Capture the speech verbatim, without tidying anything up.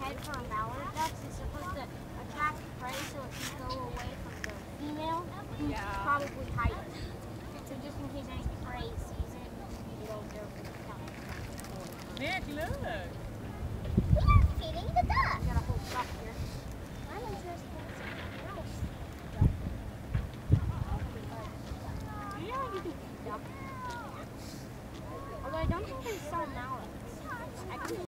head for a mallard duck is supposed to attract prey so it can go away from the female, who's Yeah. probably hiding. So just in case any prey sees it, you don't go for the count. Nick, look.